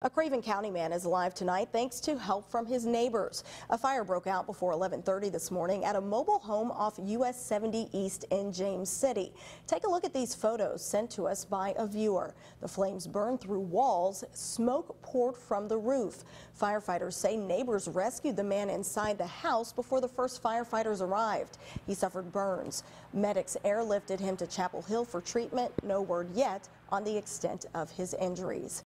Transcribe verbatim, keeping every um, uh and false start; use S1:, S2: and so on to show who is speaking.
S1: A Craven County man is alive tonight thanks to help from his neighbors. A fire broke out before eleven thirty this morning at a mobile home off U S seventy East in James City. Take a look at these photos sent to us by a viewer. The flames burned through walls, smoke poured from the roof. Firefighters say neighbors rescued the man inside the house before the first firefighters arrived. He suffered burns. Medics airlifted him to Chapel Hill for treatment. No word yet on the extent of his injuries.